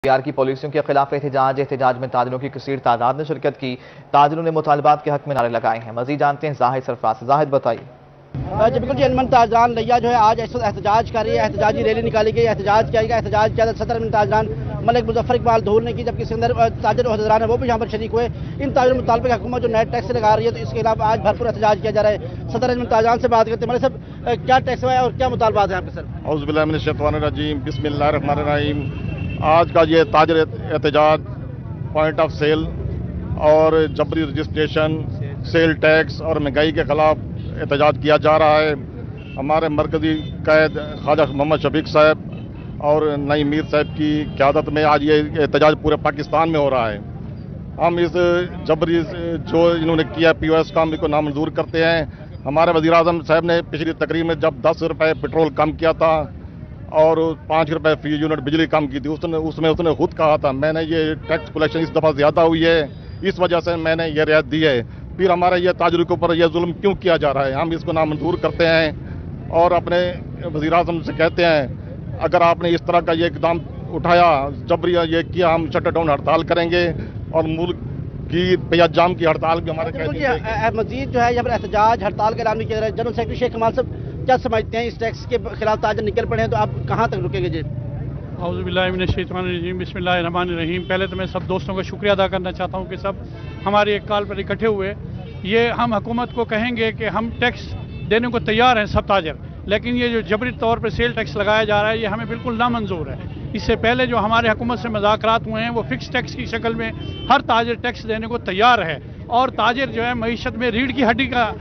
بہار کی پالیسیوں کے خلاف احتجاج میں تاجروں کی کثیر تعداد نے شرکت کی۔ تاجروں نے مطالبات کے حق میں نعرے لگائے ہیں۔ مزید جانتے ہیں زاہد سرفراز سے۔ زاہد بتائیے۔ جی بالکل جی، انجمن تاجران لیا جو ہے آج احتجاج کر رہی ہے۔ احتجاجی ریلی نکالی گئی، احتجاج کیا گیا۔ احتجاج کیا صدر انجمن تاجران ملک مظفر اقبال دھول نے کی، جبکہ سکندر تاجر عہدیداران ہیں وہ بھی یہاں پر شریک ہوئے۔ ان تاجروں مطالبے کی حکومت جو نیٹ ٹیکس لگا رہی ہے تو اس کے خلاف آج بھرپور احتجاج کیا جا رہا ہے۔ صدر انجمن تاجران سے بات کرتے ہیں۔ ملک صاحب، کیا ٹیکس ہے اور کیا مطالبات ہیں آپ کے سر؟ اعوذ باللہ من الشیطان الرجیم، بسم اللہ الرحمن الرحیم۔ آج کا یہ تاجر احتجاج پوائنٹ آف سیل اور جبری رجسٹریشن، سیل ٹیکس اور مہنگائی کے خلاف احتجاج کیا جا رہا ہے۔ ہمارے مرکزی قائد خواجہ محمد شفیق صاحب اور نعیم میر صاحب کی قیادت میں آج یہ احتجاج پورے پاکستان میں ہو رہا ہے۔ ہم اس جبری جو انہوں نے کیا پی او ایس کا، ہم اس کو نامنظور کرتے ہیں۔ ہمارے وزیر اعظم صاحب نے پچھلی تقریب میں جب 10 روپے پٹرول کم کیا تھا اور 5 روپے فی یونٹ بجلی کم کی تھی، اس میں خود کہا تھا میں نے یہ ٹیکس کلیکشن اس دفعہ زیادہ ہوئی ہے، اس وجہ سے میں نے یہ رعایت دی ہے۔ پھر ہمارے یہ تاجروں کے اوپر یہ ظلم کیوں کیا جا رہا ہے؟ ہم اس کو نامنظور کرتے ہیں اور اپنے وزیر اعظم سے کہتے ہیں اگر آپ نے اس طرح کا یہ اقدام اٹھایا، جبری یہ کیا، ہم شٹ ڈاؤن ہڑتال کریں گے اور ملک کی پیاز جام کی ہڑتال بھی ہمارے مزید جو ہے یہاں پر احتجاج ہڑتال کا اعلان بھی کیا جا رہا ہے۔ جنرل سیکرٹری شیخ کمال صاحب کیا سمجھتے ہیں اس ٹیکس کے خلاف تاجر نکل پڑے ہیں تو آپ کہاں تک رکیں گے؟ جی اعوذ باللہ من الشیطان الرجیم، بسم اللہ الرحمن الرحیم۔ پہلے تو میں سب دوستوں کا شکریہ ادا کرنا چاہتا ہوں کہ سب ہماری ایک کال پر اکٹھے ہوئے۔ یہ ہم حکومت کو کہیں گے کہ ہم ٹیکس دینے کو تیار ہیں سب تاجر، لیکن یہ جو جبری طور پر سیل ٹیکس لگایا جا رہا ہے یہ ہمیں بالکل نامنظور ہے۔ اس سے پہلے جو ہمارے حکومت سے مذاکرات ہوئے ہیں وہ فکس ٹیکس کی شکل میں ہر تاجر ٹیکس دینے کو تیار ہے، اور تاجر جو ہے معیشت میں ریڑھ کی ہڈی کا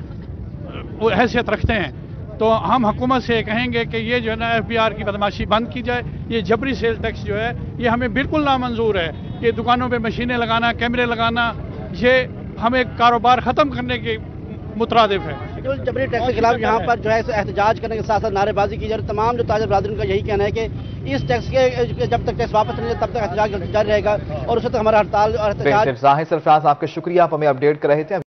حیثیت رکھتے ہیں۔ تو ہم حکومت سے کہیں گے کہ یہ جو ہے نا ایف بی آر کی بدماشی بند کی جائے۔ یہ جبری سیل ٹیکس جو ہے یہ ہمیں بالکل نامنظور ہے۔ یہ دکانوں پہ مشینیں لگانا، کیمرے لگانا، یہ ہمیں کاروبار ختم کرنے کے مترادف ہے۔ جبری ٹیکس کے خلاف یہاں پر جو ہے احتجاج کرنے کے ساتھ ساتھ نعرے بازی کی جا رہی ہے۔ تمام جو تاجر برادرین کا یہی کہنا ہے کہ اس ٹیکس کے جب تک ٹیکس واپس نہیں جائے تب تک احتجاج جاری رہے گا اور اس وقت ہمارا ہڑتال اور احتجاج۔ زاہد سرفراز، آپ کا شکریہ، آپ ہمیں اپڈیٹ کر رہے تھے۔